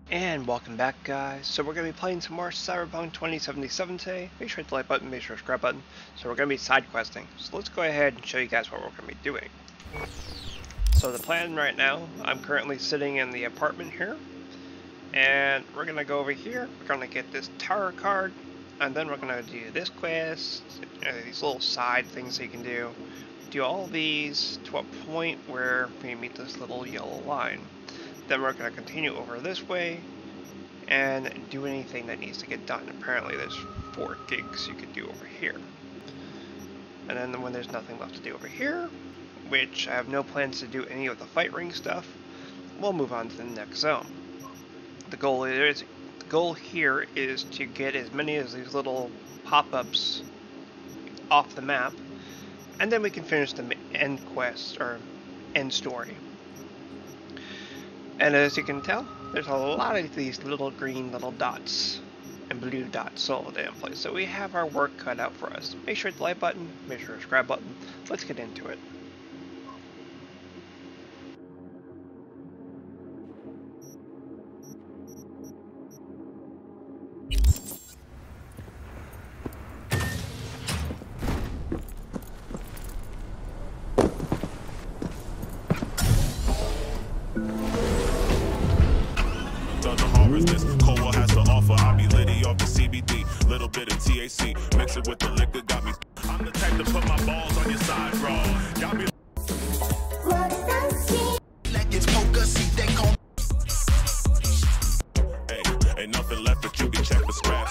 And welcome back, guys. So we're going to be playing some more Cyberpunk 2077 today. Make sure to hit the like button, make sure to subscribe button. So we're going to be side questing. So let's go ahead and show you guys what we're going to be doing. So the plan right now, I'm currently sitting in the apartment here. And we're going to go over here. We're going to get this tower card. And then we're going to do this quest. These little side things that you can do. Do all these to a point where we meet this little yellow line. Then we're going to continue over this way and do anything that needs to get done. Apparently there's 4 gigs you could do over here. And then when there's nothing left to do over here, which I have no plans to do any of the fight ring stuff, we'll move on to the next zone. The goal here is to get as many of these little pop-ups off the map, and then we can finish the end quest or end story. And as you can tell, there's a lot of these little green little dots and blue dots all over the place. So we have our work cut out for us. Make sure to hit the like button, make sure to subscribe button. Let's get into it. Cola has to offer. I be litty off the CBD, little bit of THC, mix it with the liquor, got me. I'm the type to put my balls on your side, bro. Got me. Like it's poker, see they call. Hey, ain't nothing left that you can check the scraps.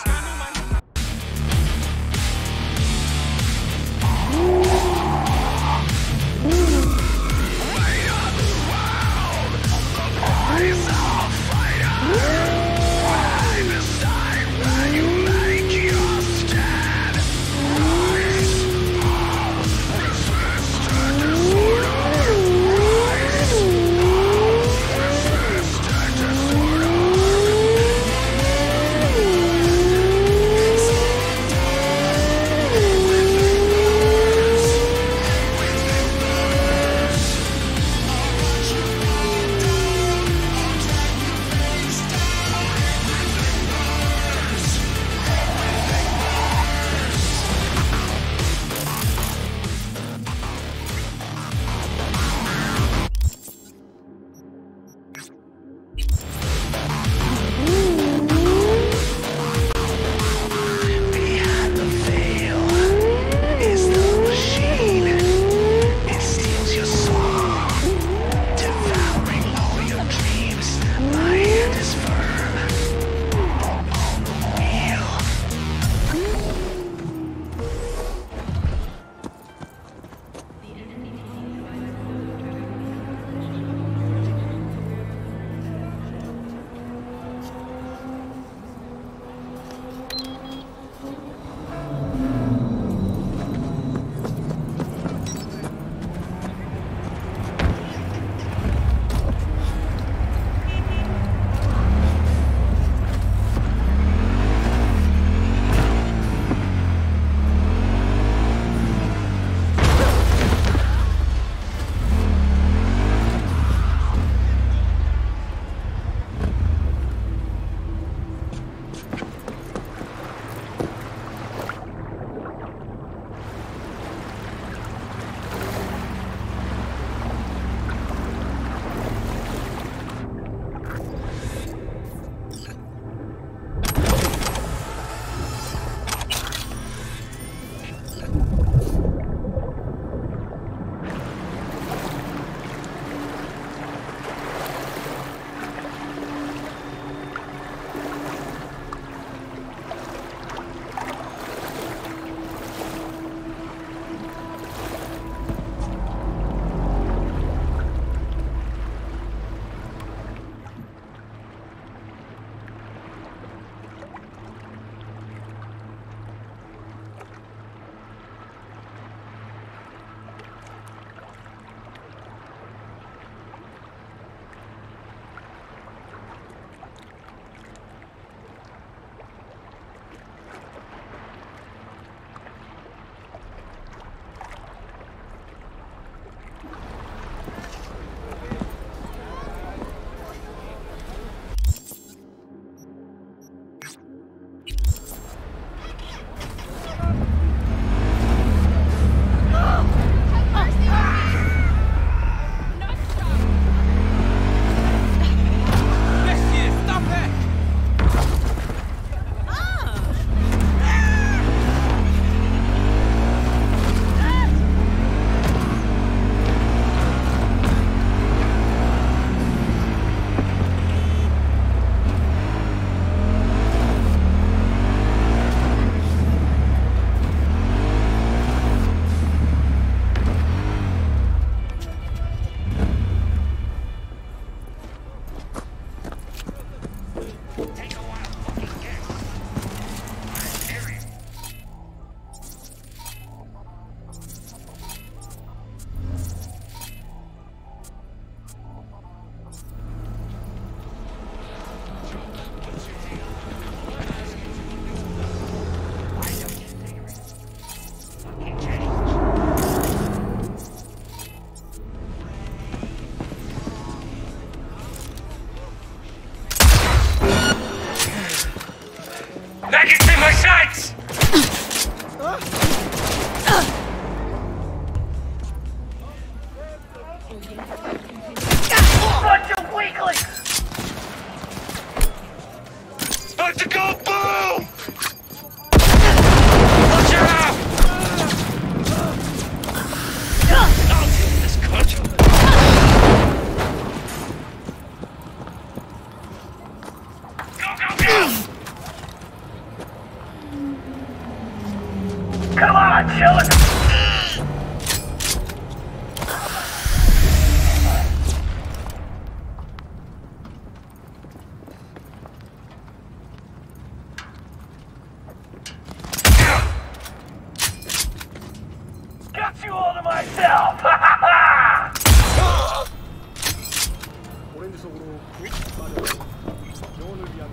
I can see my sights! Bunch of weaklings! About to go boom! Watch her out! I'll deal with this cunt. Come on, chill it! Got you all to myself! Ha ha ha! 오렌지 속으로 영혼을 위한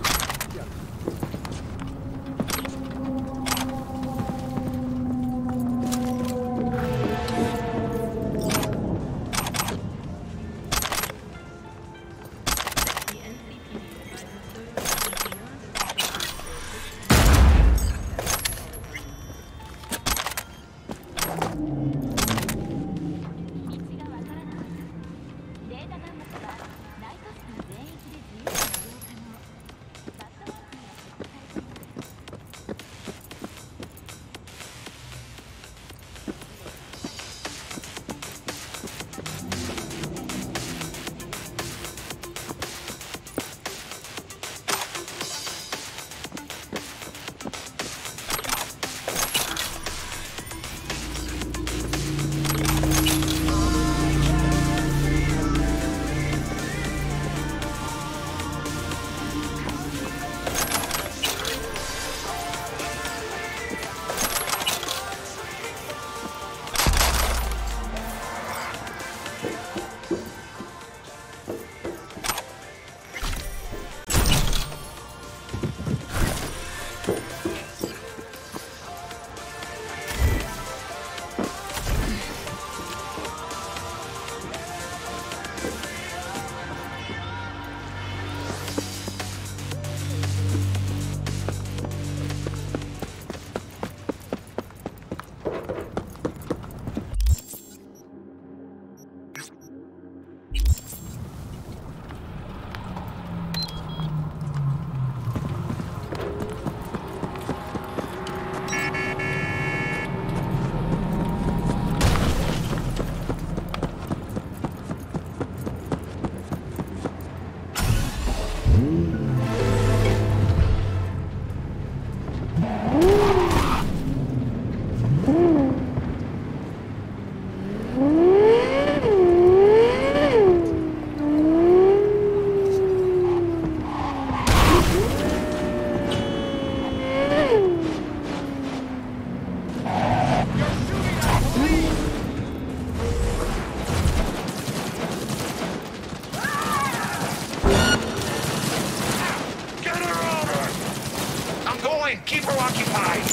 Keep her occupied!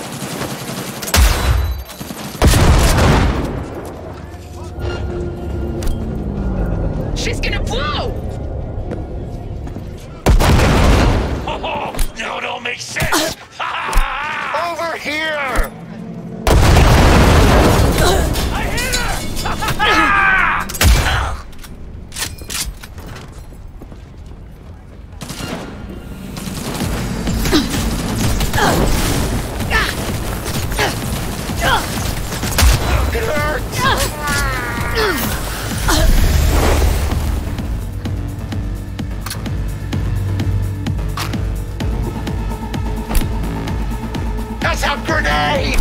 She's gonna blow! Oh, now it all makes sense! Over here! I hit her! It hurts! That's a grenade!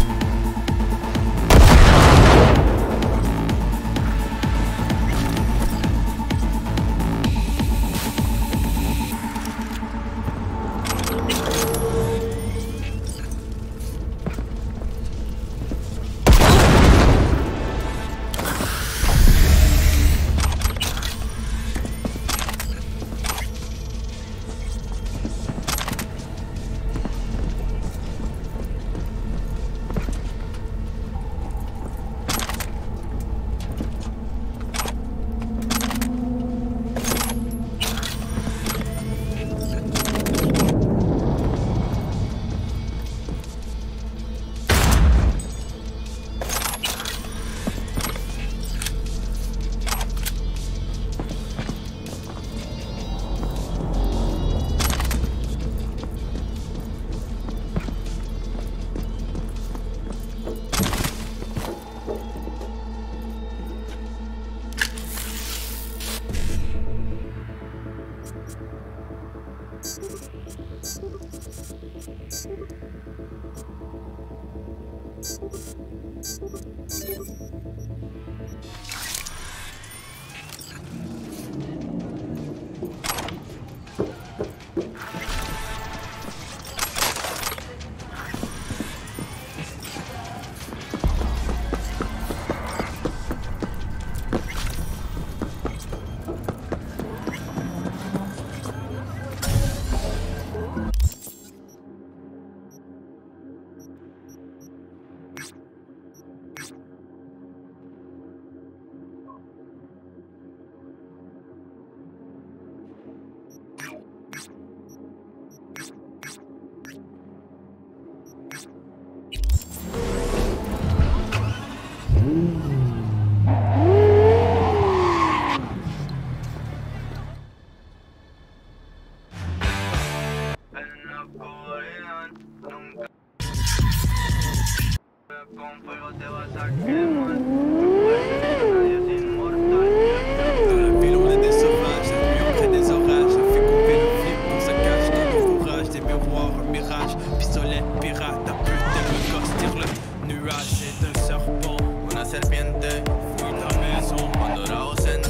Con fuego te vas a quemar. Nadie es inmortal. Dans la ville on est des sauvages, la nuit on crée des orages. Ça fait couper le film quand ça cache dans le fourrage. Des miroirs, un mirage, pistolet, pirate. Ta putain le gosse tire le nuage. C'est un serpent, una serpiente. Fuis ta maison cuando la ausente.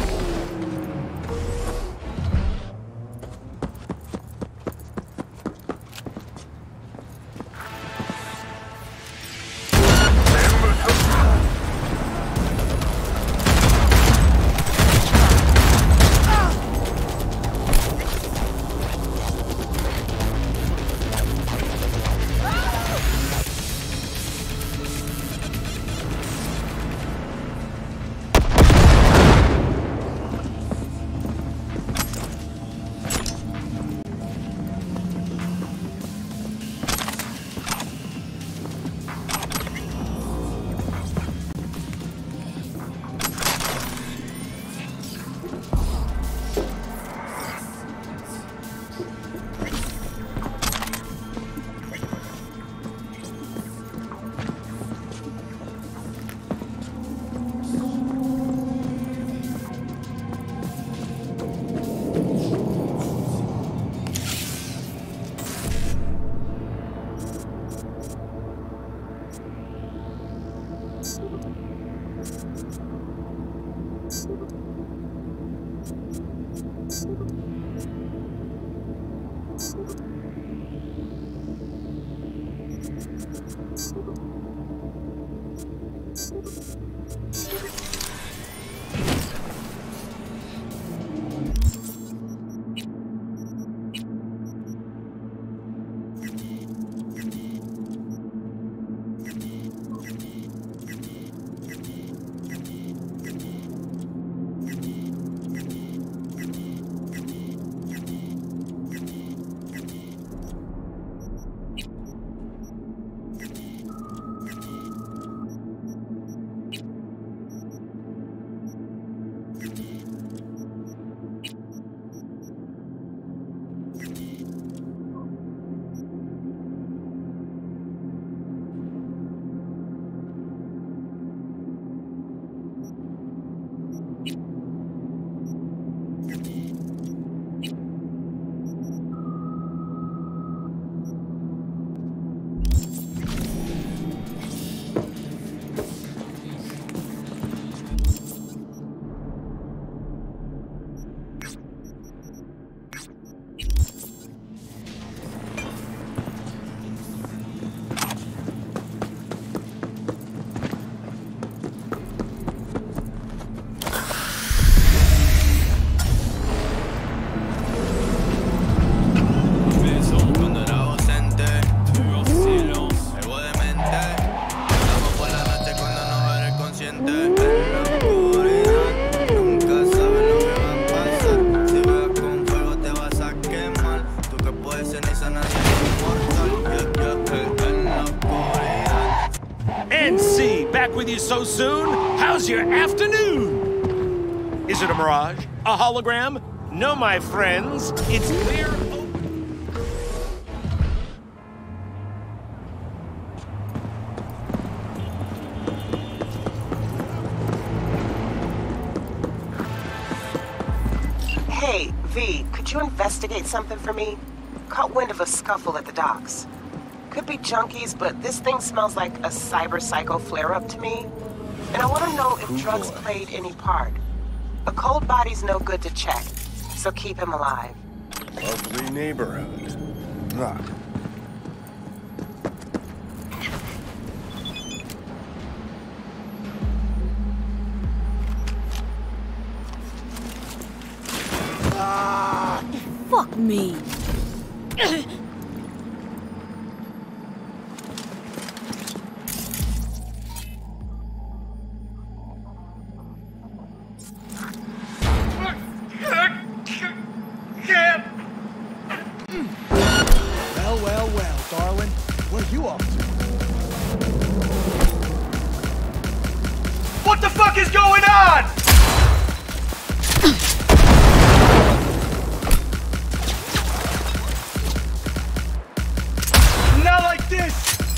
NC, back with you so soon? How's your afternoon? Is it a mirage? A hologram? No, my friends, it's clear. Hey, V, could you investigate something for me? Caught wind of a scuffle at the docks. Could be junkies, but this thing smells like a cyber psycho flare-up to me. And I want to know if drugs played any part. A cold body's no good to check, so keep him alive. Lovely neighborhood. Look. Fuck me. Well, darling. What are you up to? What the fuck is going on? Not like this!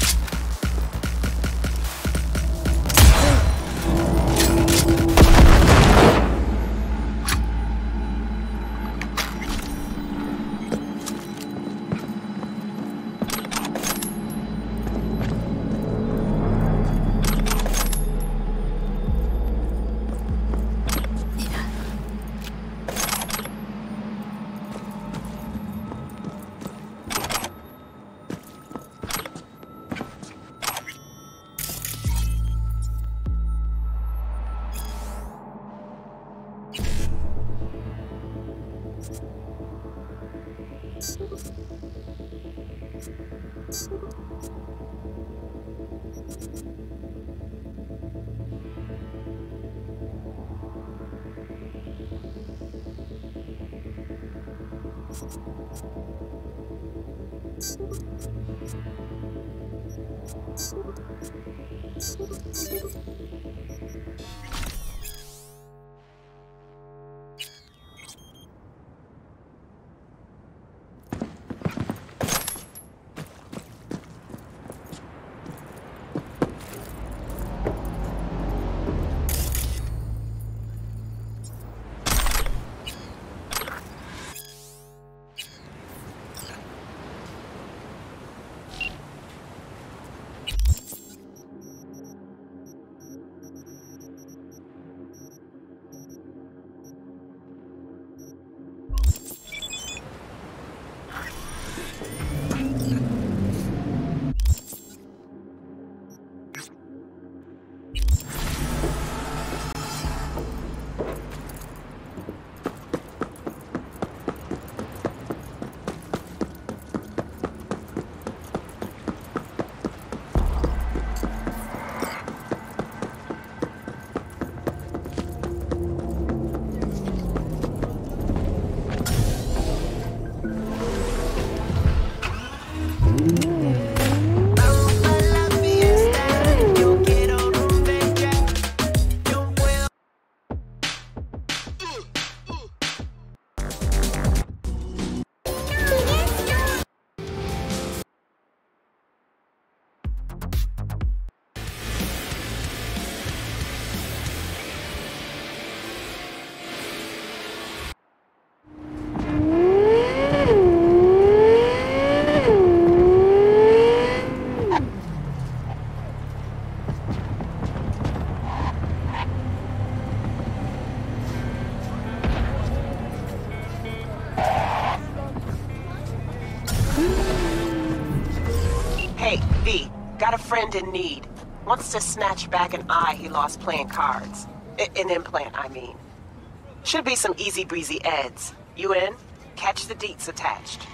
Hey, V, got a friend in need. Wants to snatch back an eye he lost playing cards. An implant, I mean. Should be some easy breezy eds. You in? Catch the deets attached.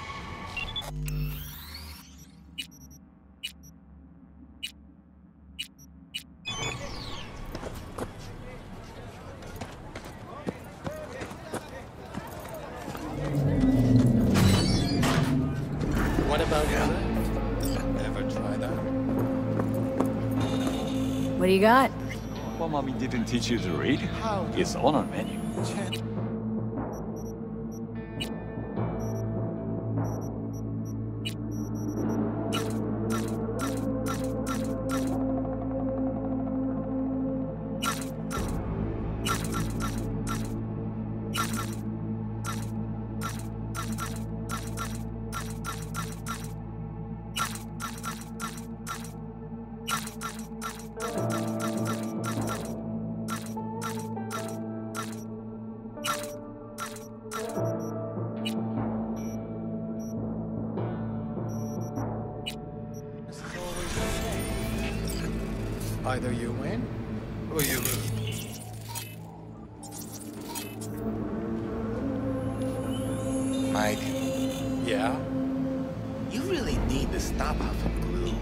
What about that? Ever try that? What do you got? Well, Mommy didn't teach you to read? It's on our menu. Either you win, or you lose. Mike. Yeah? You really need to stop huffing glue.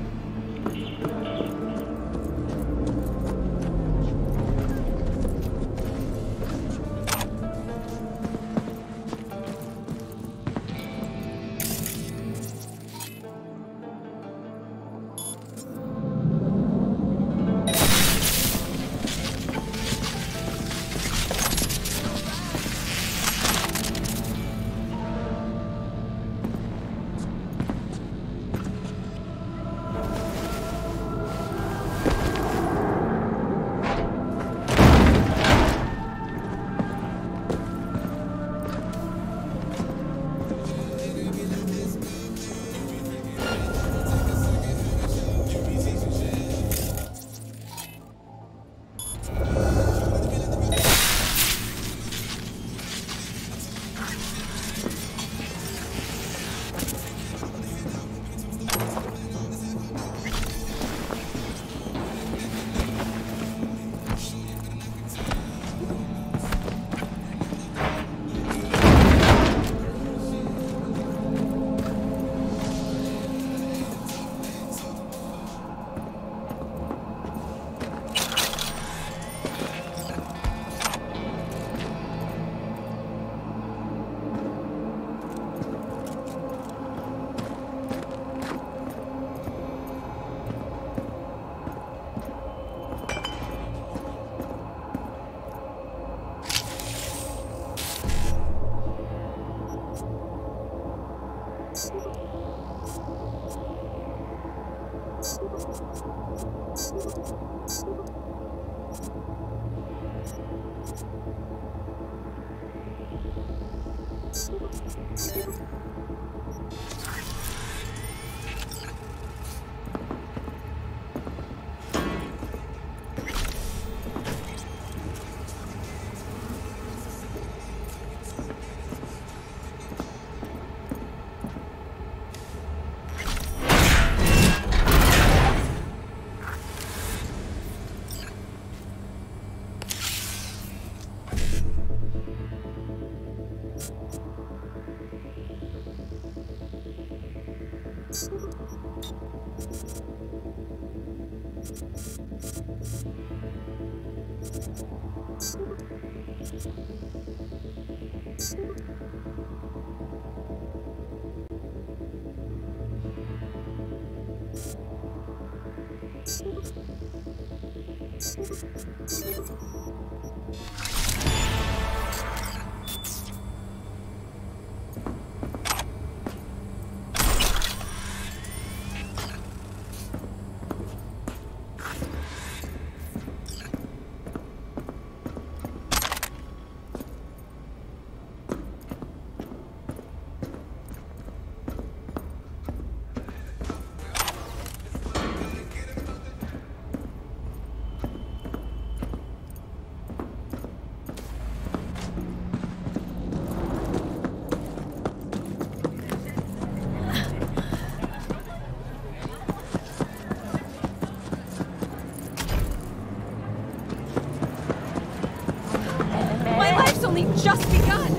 Only just begun!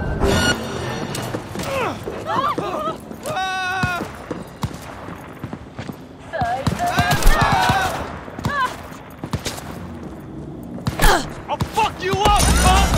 I'll fuck you up, punk!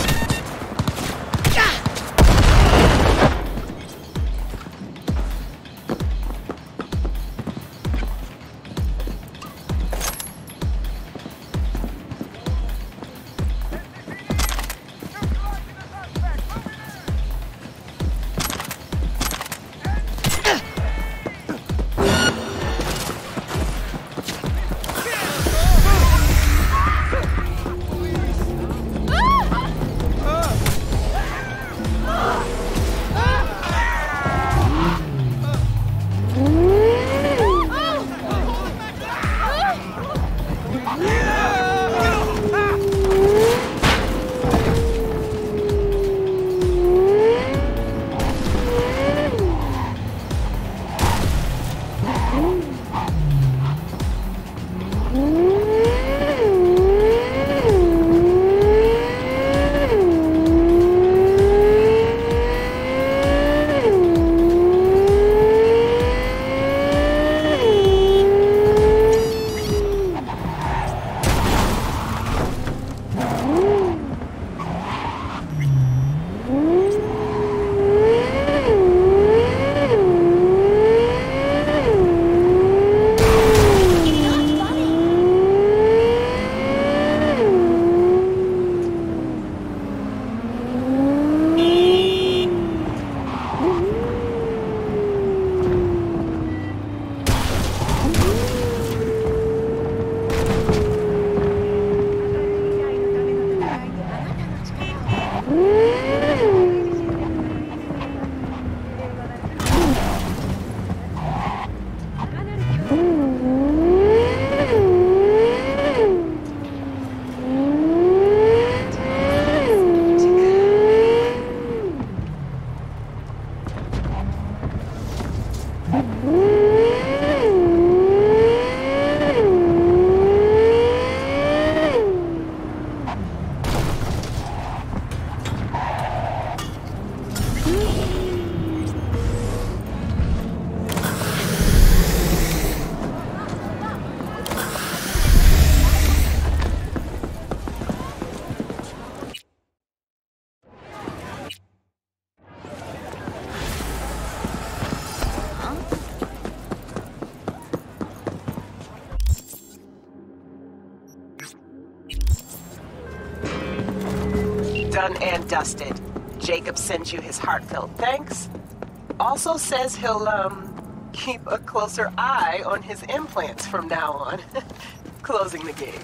Done and dusted. Jacob sends you his heartfelt thanks. Also says he'll, keep a closer eye on his implants from now on. Closing the gig.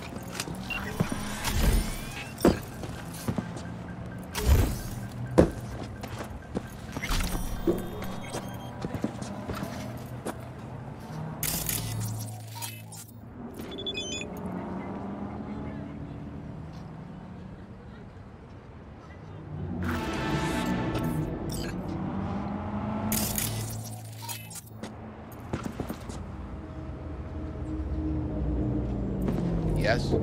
Yes?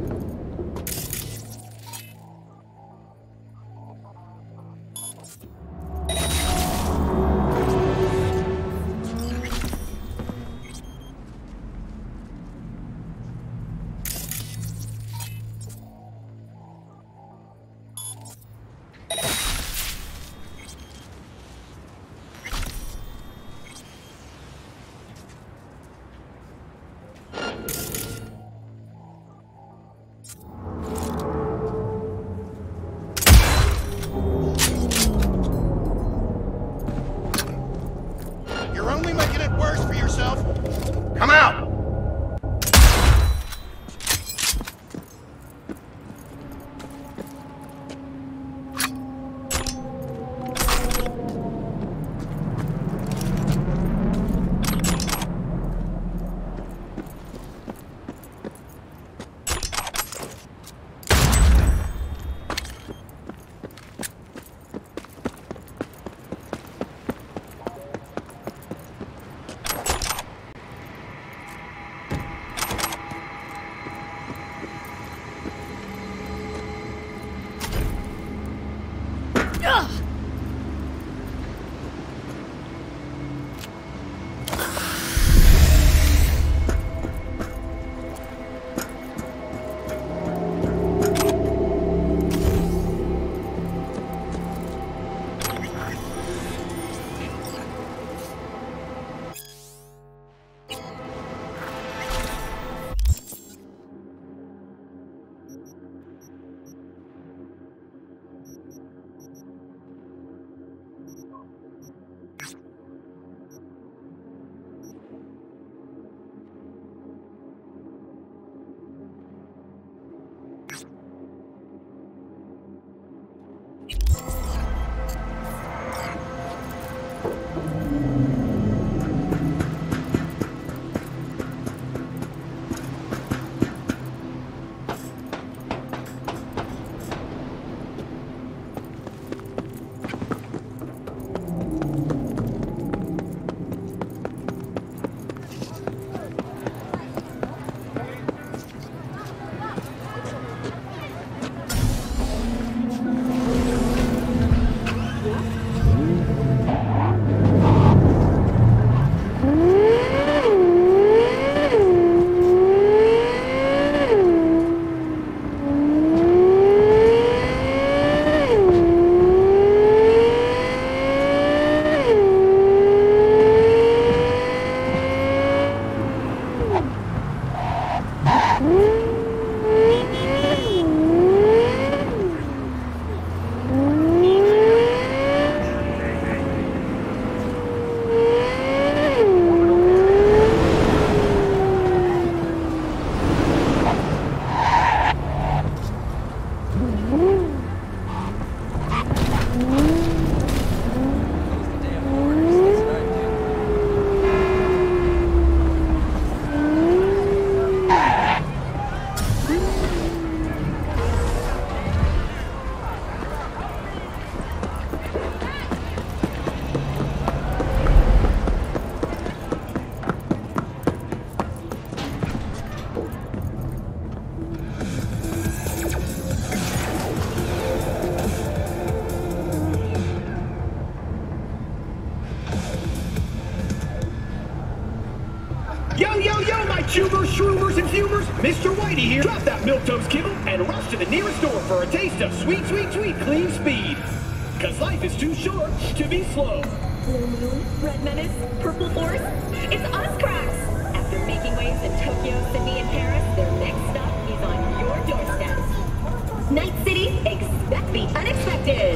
Yo, yo, yo, my tubers, shroomers, and fumers! Mr. Whitey here. Drop that milquetoast kibble and rush to the nearest store for a taste of sweet, sweet, sweet clean speed. Cause life is too short to be slow. Blue Moon, Red Menace, Purple Force, it's us, Cracks! After making waves in Tokyo, Sydney, and Paris, their next stop is on your doorstep. Night City, expect the unexpected!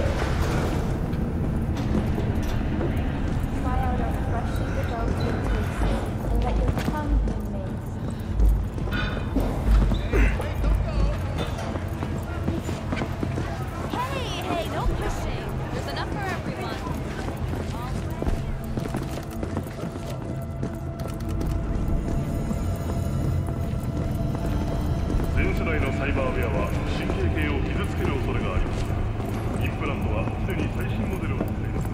Try out our freshly developed taste and let your tongue be amazed. Hey, no pushing. There's enough for everyone. 全世代のサイバーウェアは神経系を傷つける恐れがあります。インプラントはすでに最新モデルを作っています。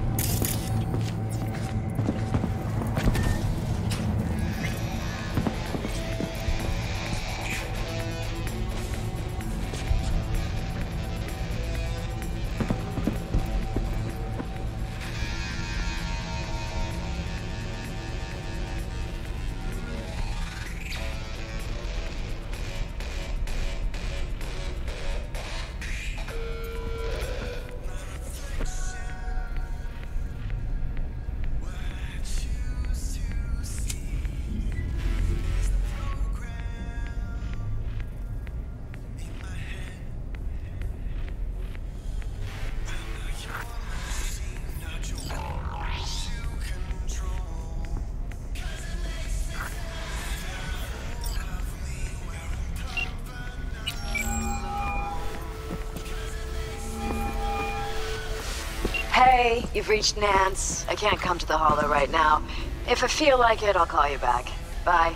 Hey, you've reached Nance. I can't come to the Hollow right now. If I feel like it, I'll call you back. Bye.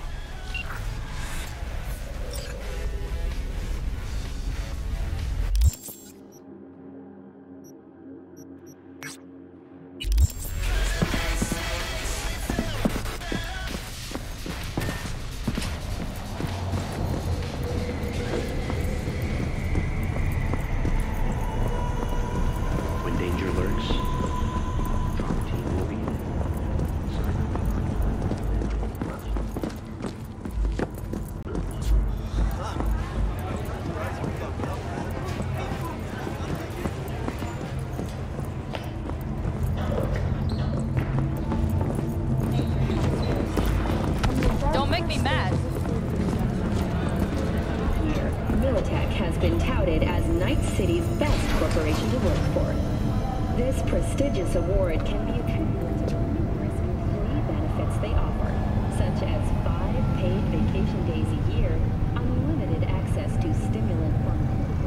Prestigious award can be attributed to numerous employee benefits they offer, such as 5 paid vacation days a year, unlimited access to stimulant pharmaceuticals.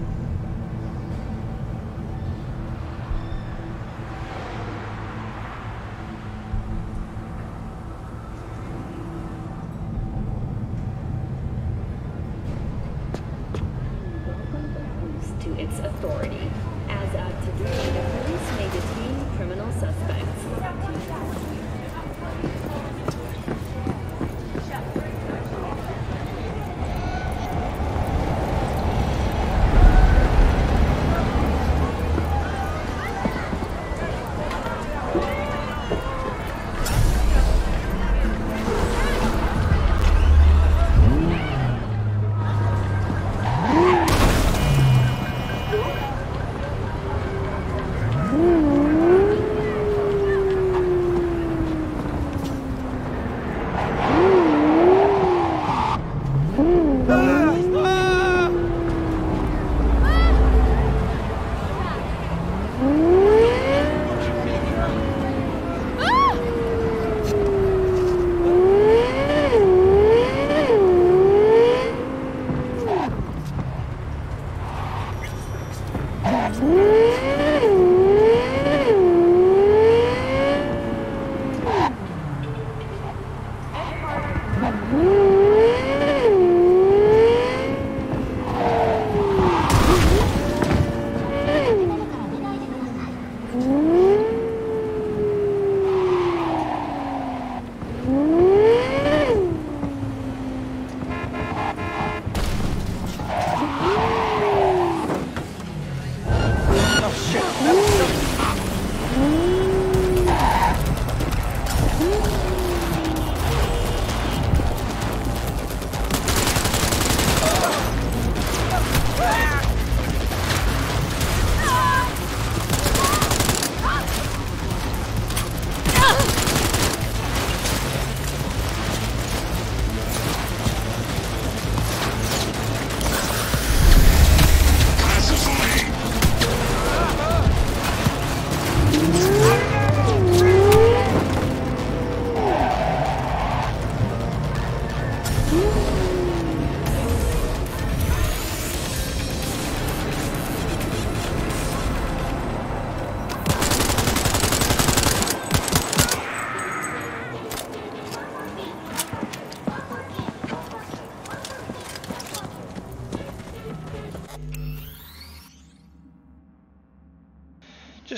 Welcome Bruce to its authority. As of today, the police may detain criminal suspects.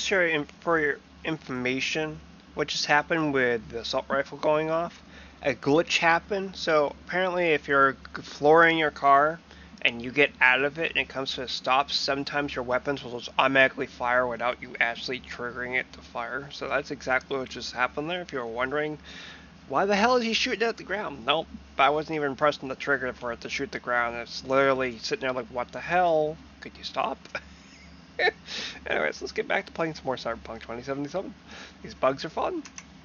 just for your information, what just happened with the assault rifle going off, a glitch happened. So apparently if you're flooring your car and you get out of it and it comes to a stop, sometimes your weapons will just automatically fire without you actually triggering it to fire. So that's exactly what just happened there. If you were wondering, why the hell is he shooting at the ground? Nope, I wasn't even pressing the trigger for it to shoot the ground. It's literally sitting there like, what the hell? Could you stop? Anyways, let's get back to playing some more Cyberpunk 2077. These bugs are fun.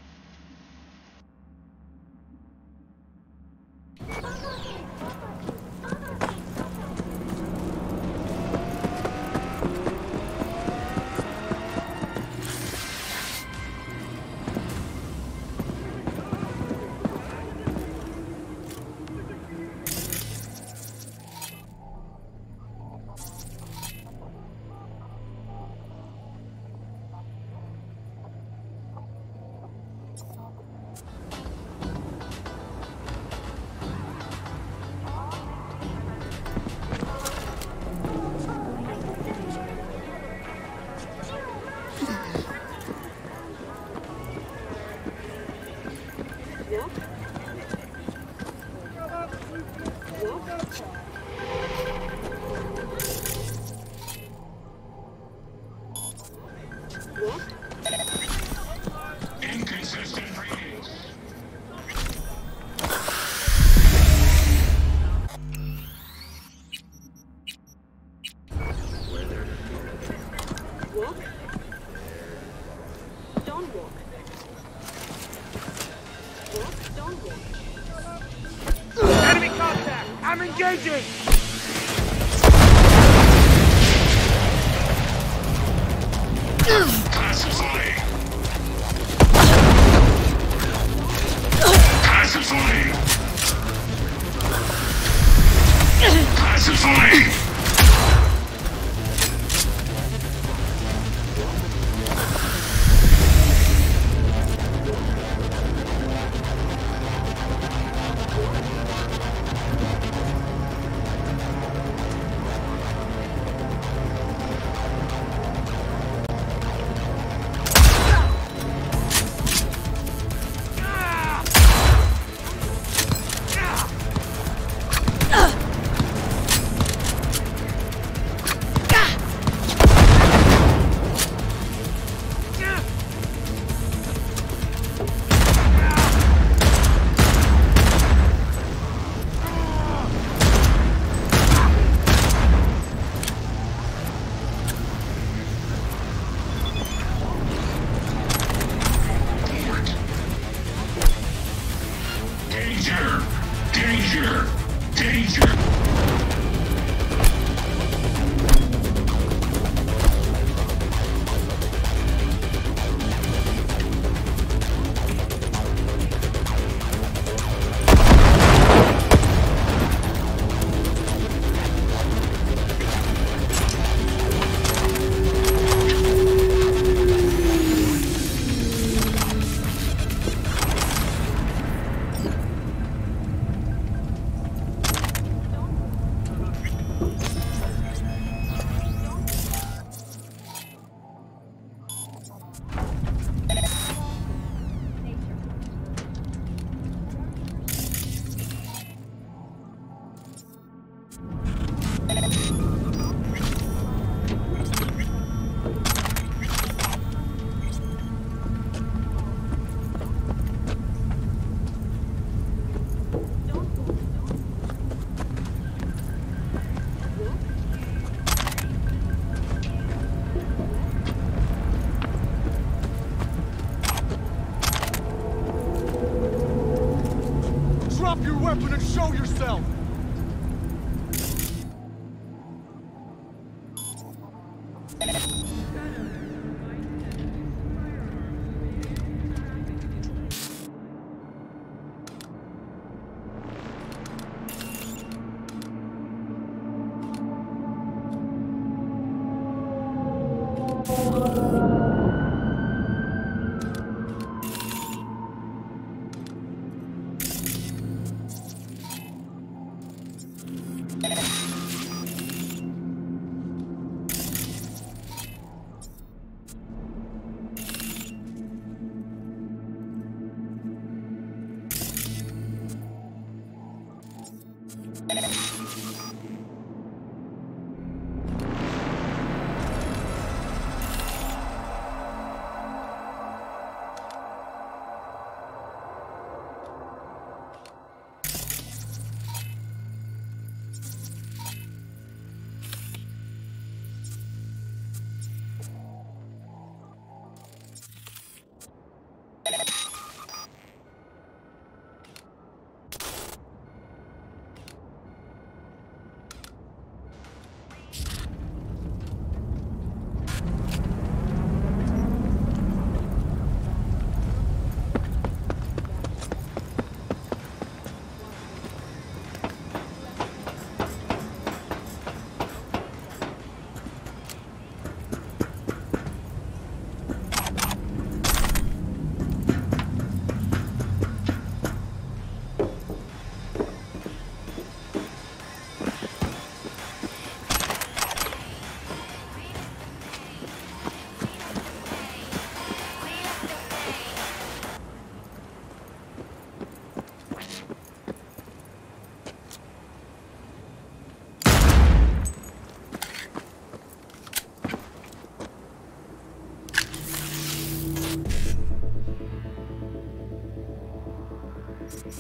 Enemy contact! I'm engaging! Classify! Classify! Classify! Danger! Danger! Drop your weapon and show yourself!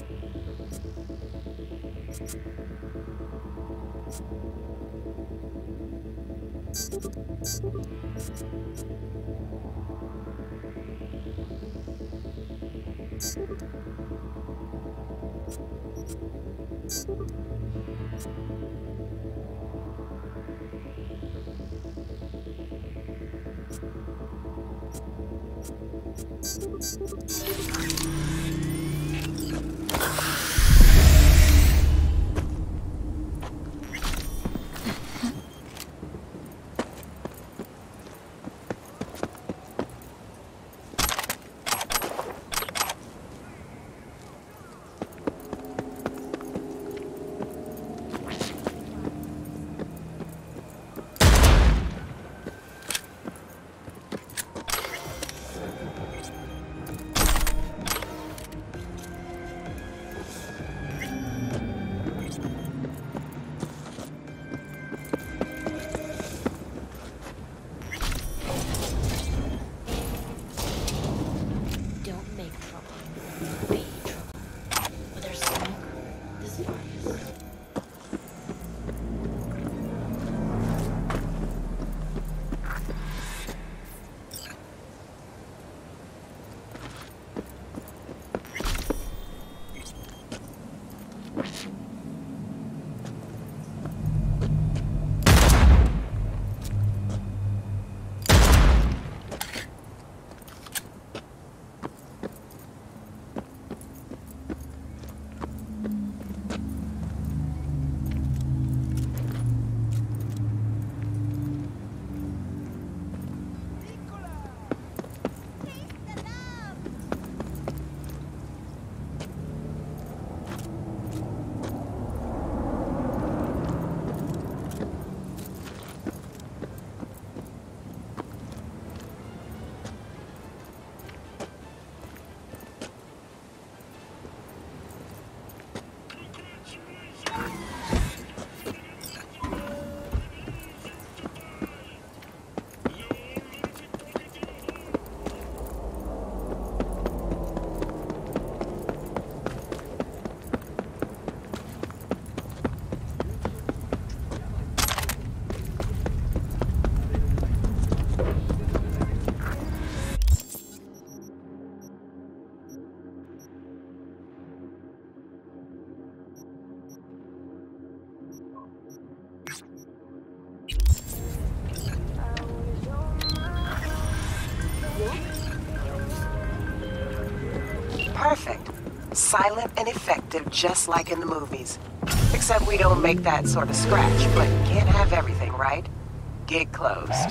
Perfect. Silent and effective, just like in the movies. Except we don't make that sort of scratch, but can't have everything, right? Gig closed.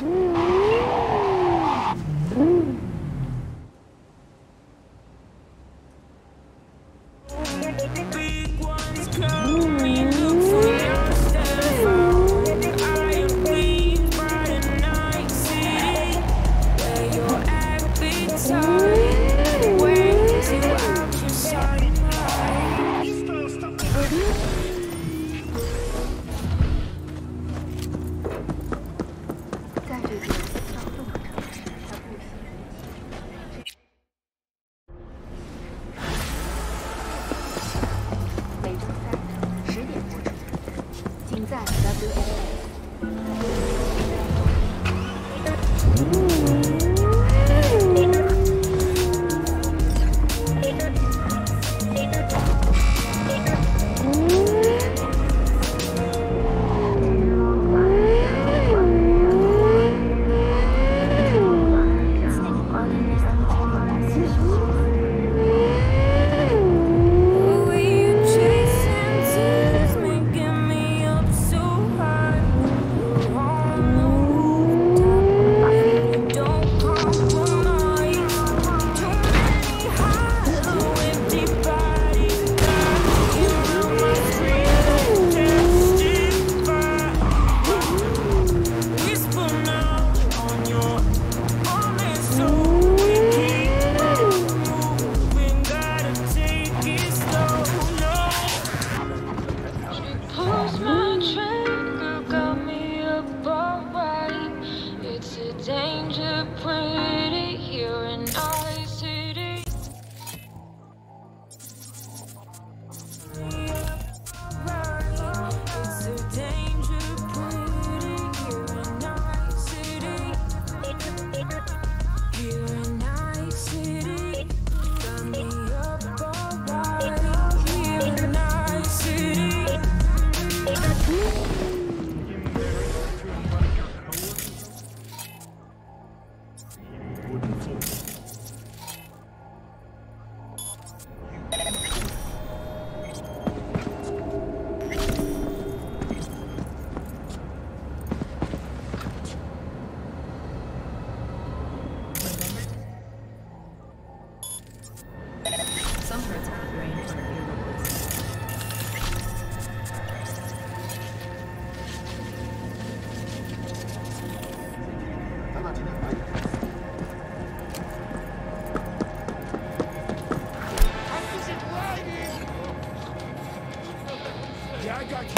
Yeah, I got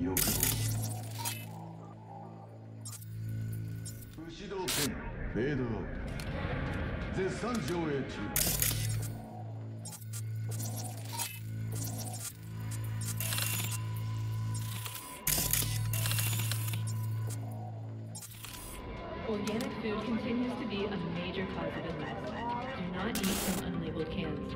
欲望不指導権フェードアウト絶賛上映中 Organic food continues to be a major cause of illness. Do not eat from unlabeled cans.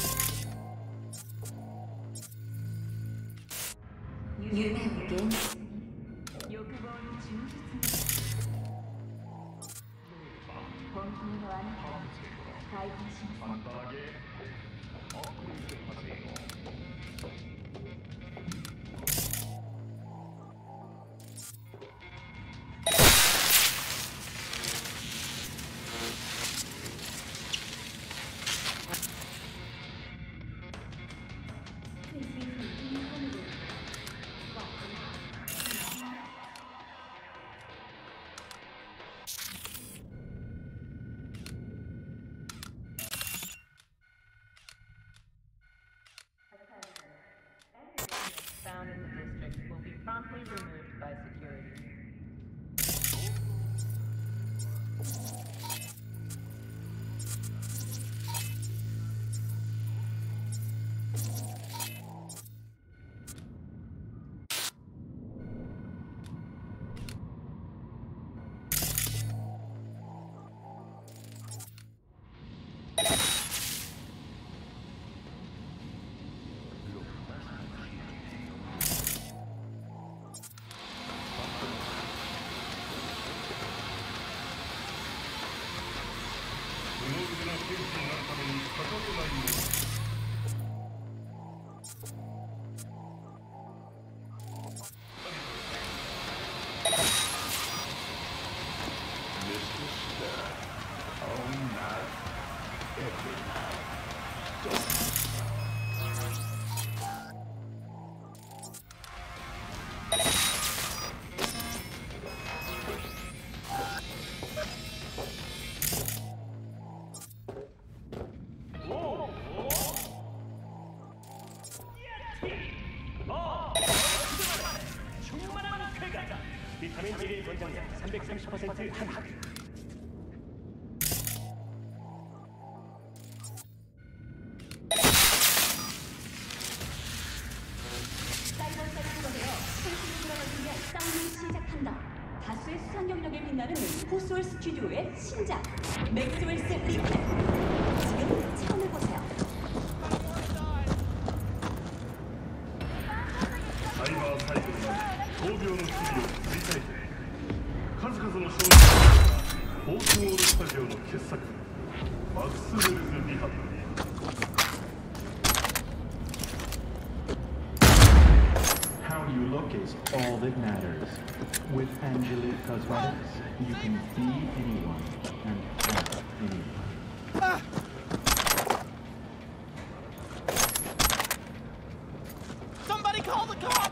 Found in the district will be promptly removed by security. 비타민 G의 권장량 330% 하락. 싸움이 시작한다. 다수의 수상 경력에 빛나는 호스월 스튜디오의 신작 맥스웰스 리플. 지금 체험해보세요. 사이버 사이클은 고병의 수비를 리사이클. 数々の商品がフォークウォールスタジオの傑作マクスウェルズ・リハブ。 How you look is all that matters. With Angelique Cosmetics, you can be anyone and have anyone. Somebody call the cops!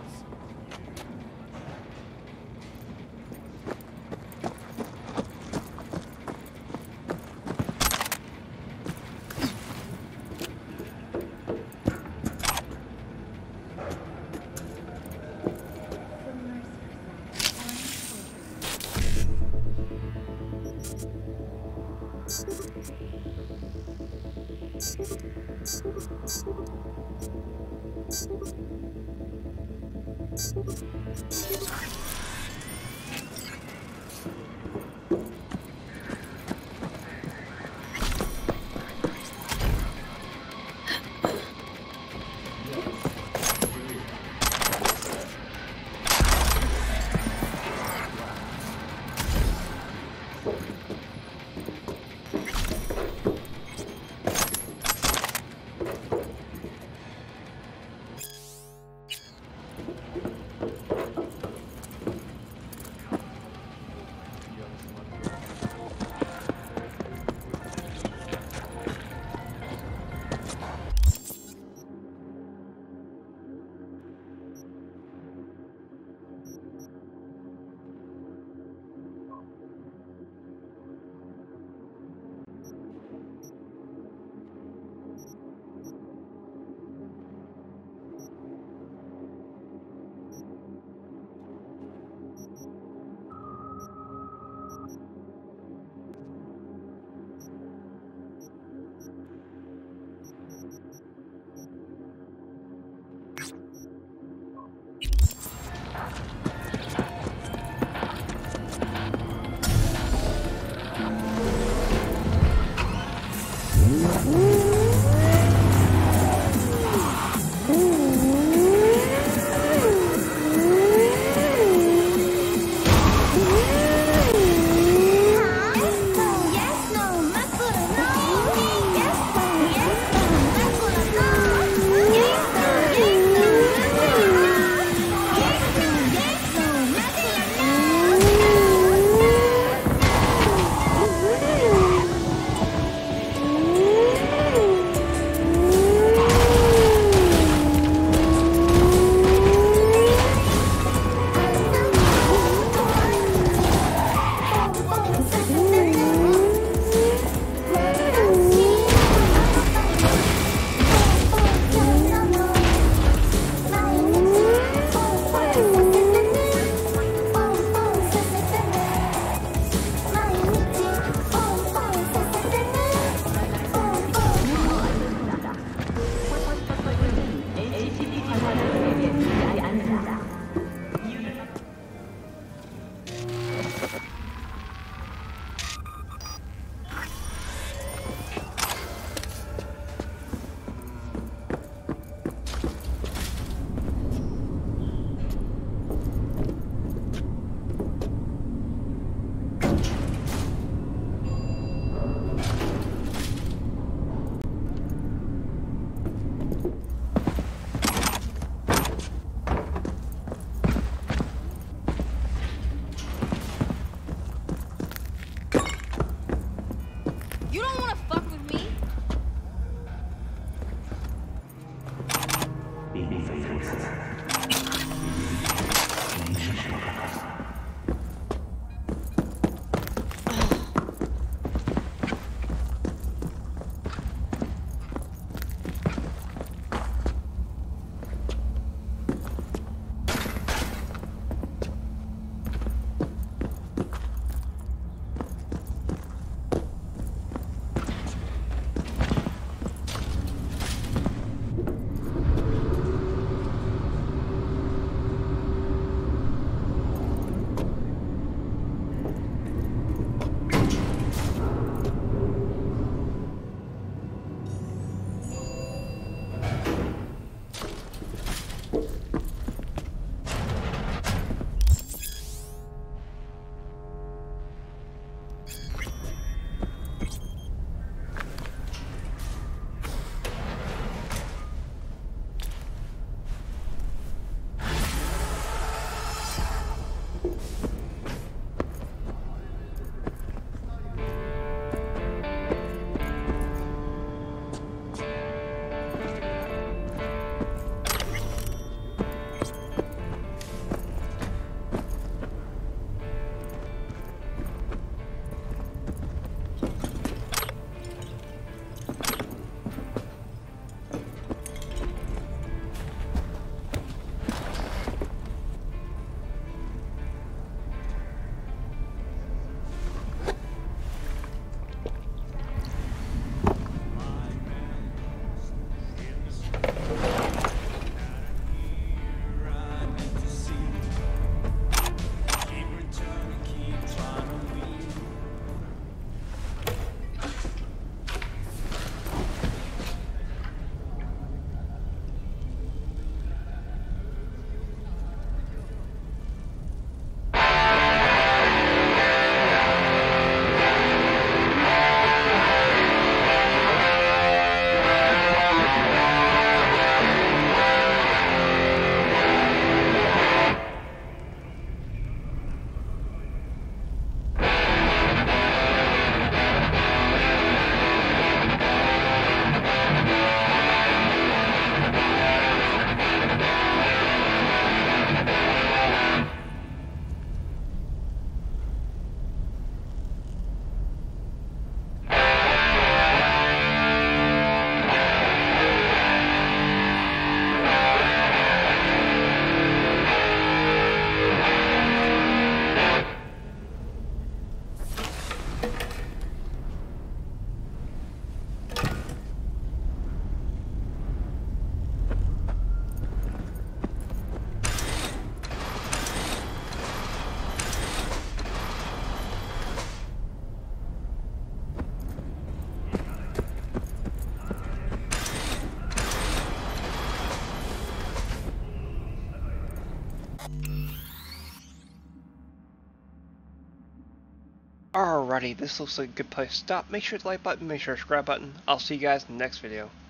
Alrighty, this looks like a good place to stop. Make sure to like button, make sure to subscribe button. I'll see you guys in the next video.